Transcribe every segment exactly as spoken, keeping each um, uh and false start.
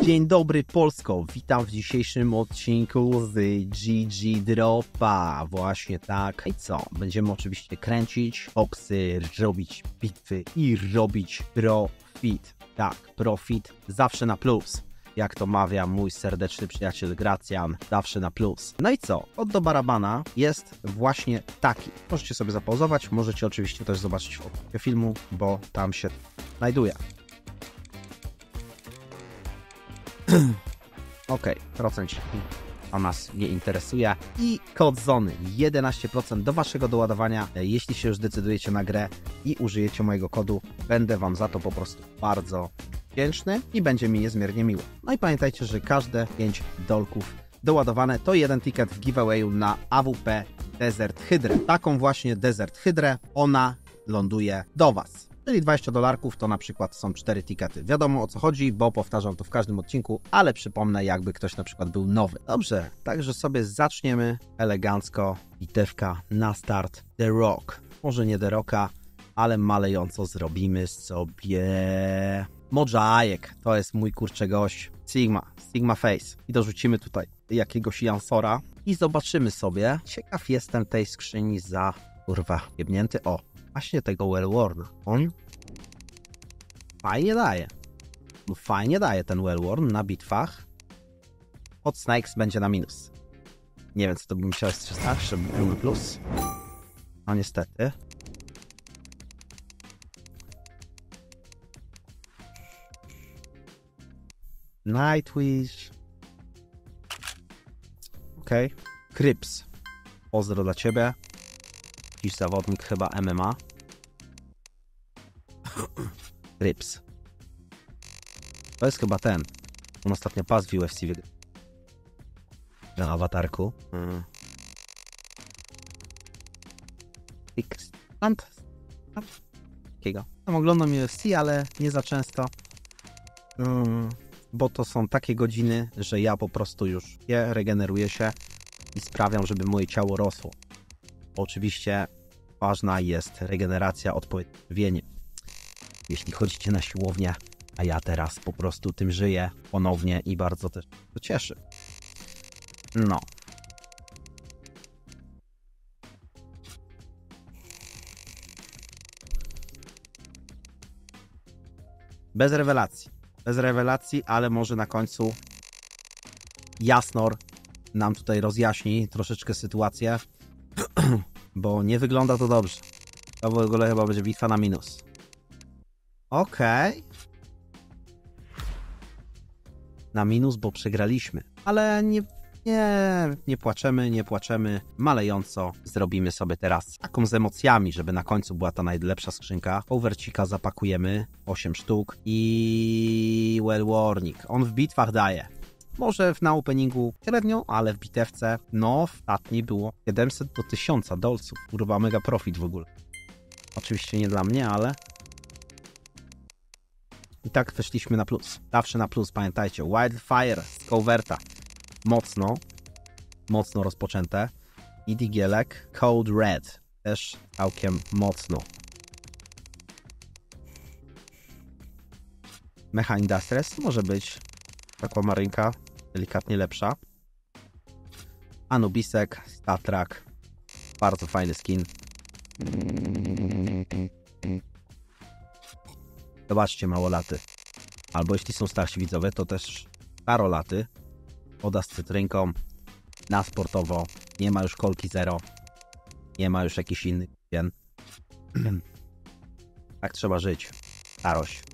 Dzień dobry Polsko, witam w dzisiejszym odcinku z G G Dropa, właśnie tak. I co? Będziemy oczywiście kręcić boksy, robić bitwy i robić profit. Tak, profit zawsze na plus. Jak to mawia mój serdeczny przyjaciel Gracjan, zawsze na plus. No i co? Od do barabana jest właśnie taki. Możecie sobie zapauzować, możecie oczywiście też zobaczyć w opisie filmu, bo tam się znajduje. Ok, procent a nas nie interesuje. I kod Zony jedenaście procent do waszego doładowania. Jeśli się już decydujecie na grę i użyjecie mojego kodu, będę wam za to po prostu bardzo wdzięczny i będzie mi niezmiernie miło. No i pamiętajcie, że każde pięć dolków doładowane to jeden ticket w giveawayu na A W P Desert Hydrę. Taką właśnie Desert Hydrę, ona ląduje do was. Czyli dwadzieścia dolarków to na przykład są cztery tikety. Wiadomo o co chodzi, bo powtarzam to w każdym odcinku, ale przypomnę, jakby ktoś na przykład był nowy. Dobrze, także sobie zaczniemy elegancko. Bitewka na start. The Rock. Może nie The Rocka, ale malejąco zrobimy sobie Modżajek. To jest mój kurczę gość. Sigma. Sigma Face. I dorzucimy tutaj jakiegoś Jansora i zobaczymy sobie. Ciekaw jestem tej skrzyni za... Kurwa, jebnięty. O. Właśnie tego Wellworna. On fajnie daje. Fajnie daje ten Wellworn na bitwach. Hot Snakes będzie na minus. Nie wiem, co to by musiało z trzysta, żeby był na plus. No niestety. Nightwish. Okej. Okay. Crips. Pozdro dla ciebie. Jakiś zawodnik chyba M M A. Rips. To jest chyba ten. On ostatnio pas w U F C wygrał. Na awatarku. Hmm. Takiego. Tam oglądam U F C, ale nie za często. Hmm. Bo to są takie godziny, że ja po prostu już je regeneruję się i sprawiam, żeby moje ciało rosło. Oczywiście ważna jest regeneracja, odpowiednie. Jeśli chodzicie na siłownię, a ja teraz po prostu tym żyję ponownie i bardzo też to cieszy. No. Bez rewelacji. Bez rewelacji, ale może na końcu Jasnor nam tutaj rozjaśni troszeczkę sytuację. Bo nie wygląda to dobrze. To w ogóle chyba będzie bitwa na minus. Okej. Okay. Na minus, bo przegraliśmy. Ale nie, nie, nie płaczemy, nie płaczemy. Malejąco zrobimy sobie teraz taką z emocjami, żeby na końcu była ta najlepsza skrzynka. Overcika zapakujemy. osiem sztuk. I Wellwarnik. On w bitwach daje. Może w na openingu średnio, ale w bitewce, no, ostatni było siedemset do tysiąca dolców. Kurwa, mega profit w ogóle. Oczywiście nie dla mnie, ale... I tak weszliśmy na plus. Zawsze na plus, pamiętajcie. Wildfire z Coverta. Mocno. Mocno rozpoczęte. I Digielek. Code Red. Też całkiem mocno. Mecha Industries może być Aquamarynka. Delikatnie lepsza. Anubisek, Statrak. Bardzo fajny skin. Zobaczcie, małolaty. Albo jeśli są starsi widzowie, to też starolaty. Woda z cytrynką. Na sportowo. Nie ma już kolki zero. Nie ma już jakichś innych cien. Tak trzeba żyć. Starość.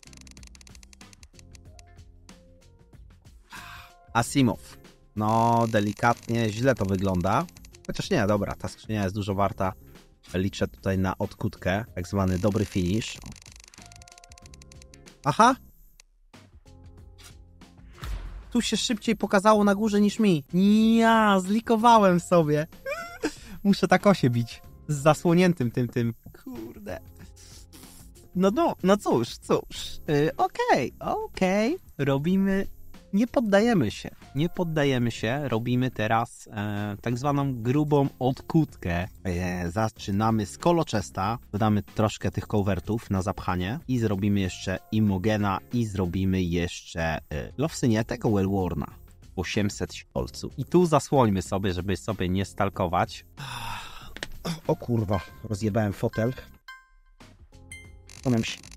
Asimov. No, delikatnie źle to wygląda. Chociaż nie, dobra, ta skrzynia jest dużo warta. Liczę tutaj na odkutkę, tak zwany dobry finish. Aha! Tu się szybciej pokazało na górze niż mi. Ja, zlikowałem sobie. Muszę tak osie bić. Z zasłoniętym tym, tym. Kurde. No, no, no cóż, cóż. Yy, okej, okay, okej. Okay. Robimy nie poddajemy się. Nie poddajemy się. Robimy teraz e, tak zwaną grubą odkutkę. E, zaczynamy z Kolochesta. Dodamy troszkę tych covertów na zapchanie. I zrobimy jeszcze Immogena. I zrobimy jeszcze e, Lowsy, nie, tego Wellworna. osiemset dolców. I tu zasłońmy sobie, żeby sobie nie stalkować. O kurwa, rozjebałem fotel. Powiem się.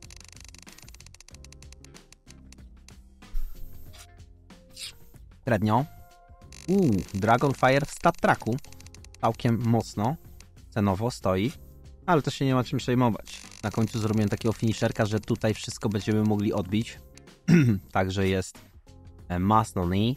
Średnio. Uuu, Dragonfire w Stat Tracku. Całkiem mocno. Cenowo stoi. Ale to się nie ma czym przejmować. Na końcu zrobiłem takiego finisherka, że tutaj wszystko będziemy mogli odbić. Także jest Mastony.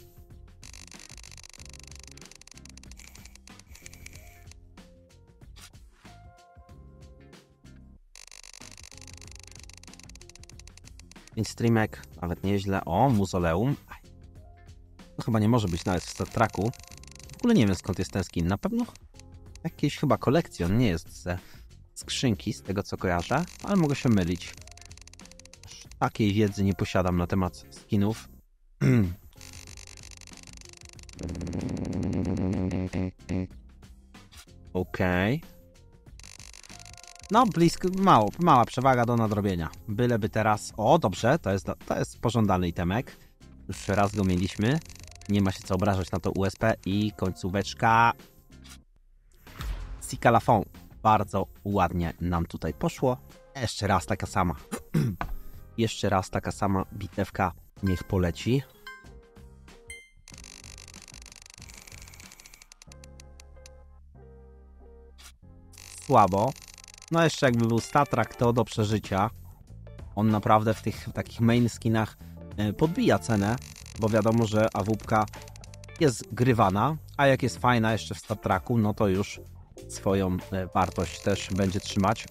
Więc streamek nawet nieźle. O, Muzoleum. To chyba nie może być nawet w Stat Tracku. W ogóle nie wiem, skąd jest ten skin. Na pewno jakieś chyba kolekcjon, nie jest ze skrzynki, z tego co kojarzę, ale mogę się mylić. Takiej wiedzy nie posiadam na temat skinów. Okej. Okay. No, blisko, mało, mała przewaga do nadrobienia. Byleby teraz... O, dobrze, to jest, to jest pożądany itemek. Już raz go mieliśmy. Nie ma się co obrażać na to U S P. I końcóweczka... Sikalafon. Bardzo ładnie nam tutaj poszło. Jeszcze raz taka sama. Jeszcze raz taka sama bitewka. Niech poleci. Słabo. No jeszcze jakby był Stat Track, to do przeżycia. On naprawdę w tych takich main skinach podbija cenę, bo wiadomo, że A W P jest grywana, a jak jest fajna jeszcze w Stat Tracku, no to już swoją wartość też będzie trzymać.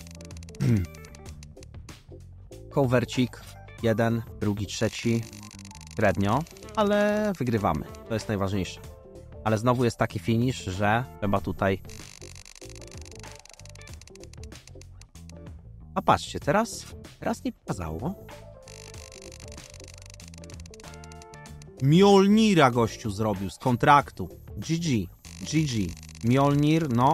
Covercik, jeden, drugi, trzeci, średnio, ale wygrywamy. To jest najważniejsze. Ale znowu jest taki finish, że trzeba tutaj... A patrzcie, teraz, teraz nie pokazało. Mjolnira gościu zrobił z kontraktu. G G. G G. Mjolnir, no.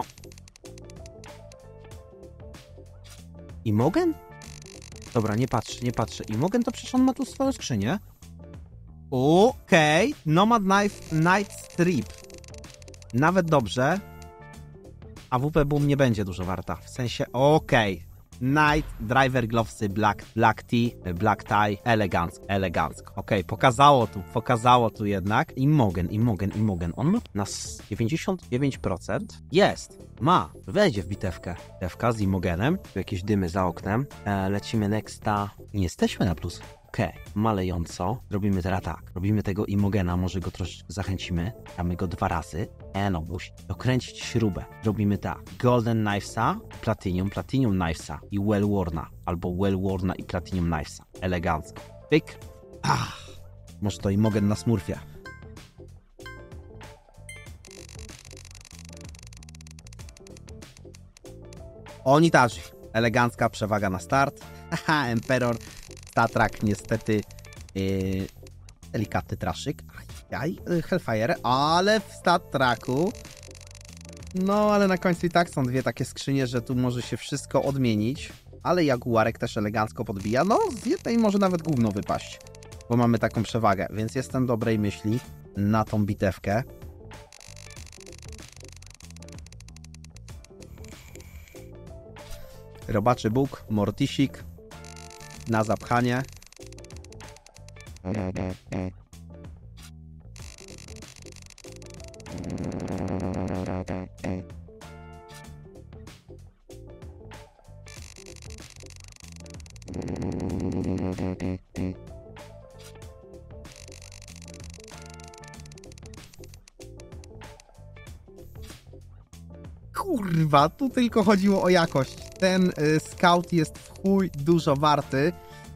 Imogen? Dobra, nie patrzę, nie patrzę. Imogen to przecież on ma tu swoją skrzynię. Okej. Okay. Nomad Knife Night Strip. Nawet dobrze. A W P Boom nie będzie dużo warta. W sensie, okej. Okay. Night, Driver Glovesy, Black, Black Tea, Black Tie, elegancko, elegancko. Okej, okay, pokazało tu, pokazało tu jednak. Imogen, Imogen, Imogen. On ma na dziewięćdziesiąt dziewięć procent. Jest, ma, wejdzie w bitewkę. Bitewka z Imogenem. Tu jakieś dymy za oknem. E, lecimy nexta. Nie jesteśmy na plus. Okej, okay. Malejąco. Robimy teraz tak. Robimy tego Imogena, może go troszeczkę zachęcimy. Damy go dwa razy. E no, musi dokręcić śrubę. Robimy tak. Golden Knivesa, Platinum, Platinum Knivesa i Wellworna. Albo Wellworna i Platinum Knivesa. Elegancko. Pyk. Ach, może to Imogen na smurfie. Onitaji. Elegancka przewaga na start. Haha, Emperor. Stat Track niestety yy, delikatny traszyk. Ajaj, Hellfire, ale w Stat Tracku no, ale na końcu i tak są dwie takie skrzynie, że tu może się wszystko odmienić, ale Jaguarek też elegancko podbija. No, z jednej może nawet gówno wypaść, bo mamy taką przewagę, więc jestem dobrej myśli na tą bitewkę. Robaczy Bóg, Mortisik na zapchanie. Kurwa, tu tylko chodziło o jakość. Ten y, scout jest w chuj dużo warty.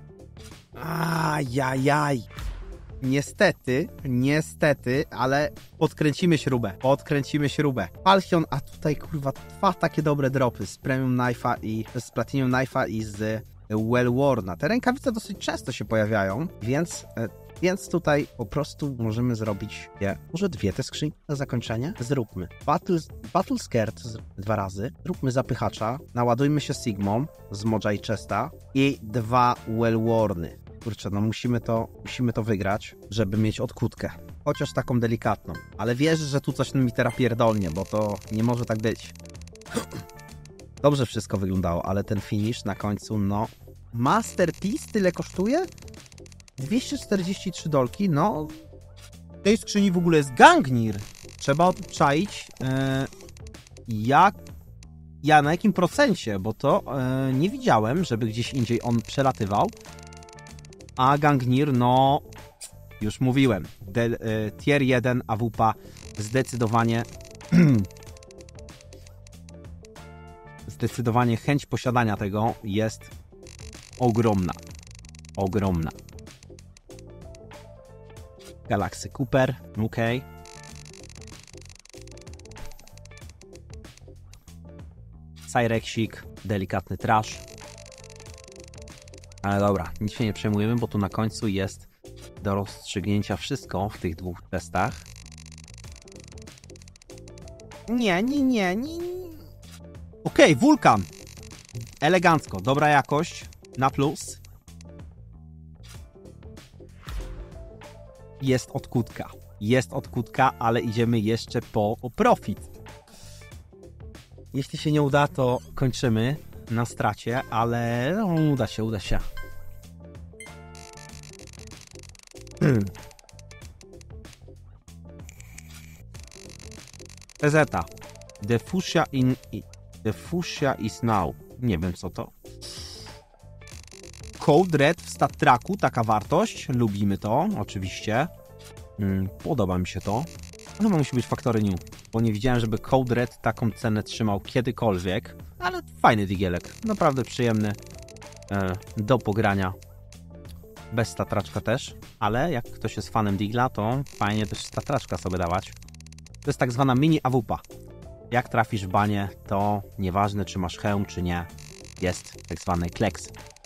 Ajajaj. Niestety, niestety, ale podkręcimy śrubę. Podkręcimy śrubę. Falchion, a tutaj kurwa dwa takie dobre dropy z Premium Knife'a i z Platinum Knife'a i z Wellworna. Te rękawice dosyć często się pojawiają, więc Więc tutaj po prostu możemy zrobić je, może dwie te skrzynki na zakończenie. Zróbmy Battle, Battle Scared dwa razy, zróbmy zapychacza, naładujmy się Sigmą z Moja i Chesta i dwa Wellworny. Kurczę, no musimy to, musimy to wygrać, żeby mieć odkutkę. Chociaż taką delikatną. Ale wierzę, że tu coś mi teraz pierdolnie, bo to nie może tak być. Dobrze wszystko wyglądało, ale ten finish na końcu, no... Masterpiece tyle kosztuje? dwieście czterdzieści trzy dolki, no... W tej skrzyni w ogóle jest Gangnir. Trzeba obczaić, yy, jak... Ja na jakim procencie, bo to yy, nie widziałem, żeby gdzieś indziej on przelatywał. A Gangnir, no... Już mówiłem. De, yy, tier jeden A W P A zdecydowanie... Zdecydowanie chęć posiadania tego jest ogromna. Ogromna. Galaxy Cooper, ok. Cyrexik, delikatny trash. Ale dobra, nic się nie przejmujemy, bo tu na końcu jest do rozstrzygnięcia wszystko w tych dwóch testach. Nie, nie, nie, nie. Okej, okay, wulkan. Elegancko, dobra jakość, na plus. Jest odkutka. Jest odkutka, ale idziemy jeszcze po profit. Jeśli się nie uda, to kończymy na stracie, ale no, uda się, uda się. Hmm. Ezeta. The fuchsia in... The fuchsia is now. Nie wiem co to. Code Red w stat tracku, taka wartość. Lubimy to, oczywiście. Hmm, podoba mi się to. Ale musi być Factory New, bo nie widziałem, żeby Code Red taką cenę trzymał kiedykolwiek. Ale fajny digielek. Naprawdę przyjemny e, do pogrania. Bez statraczka też. Ale jak ktoś jest fanem digla, to fajnie też statraczka sobie dawać. To jest tak zwana mini A W P A. Jak trafisz w banie, to nieważne czy masz hełm, czy nie, jest tak zwany kleks.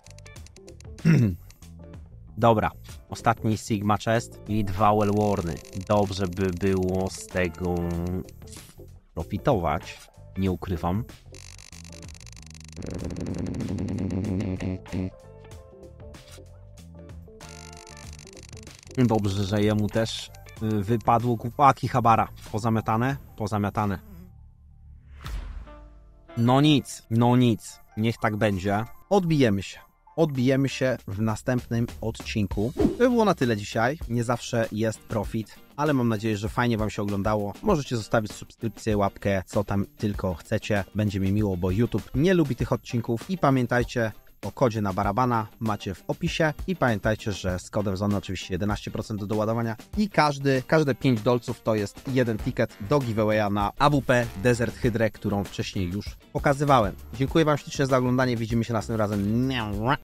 Dobra, ostatni Sigma Chest i dwa Wellworny. Dobrze by było z tego profitować, nie ukrywam. Dobrze, że jemu też wypadło głupaki Habara. Pozamiatane, pozamiatane. No nic, no nic. Niech tak będzie. Odbijemy się. Odbijemy się w następnym odcinku. To by było na tyle dzisiaj. Nie zawsze jest profit, ale mam nadzieję, że fajnie Wam się oglądało. Możecie zostawić subskrypcję, łapkę, co tam tylko chcecie. Będzie mi miło, bo YouTube nie lubi tych odcinków. I pamiętajcie o kodzie na barabana, macie w opisie. I pamiętajcie, że z kodem Zony oczywiście jedenaście procent do doładowania. I każdy, każde pięć dolców to jest jeden ticket do giveawaya na A W P Desert Hydrę, którą wcześniej już pokazywałem. Dziękuję Wam ślicznie za oglądanie. Widzimy się następnym razem.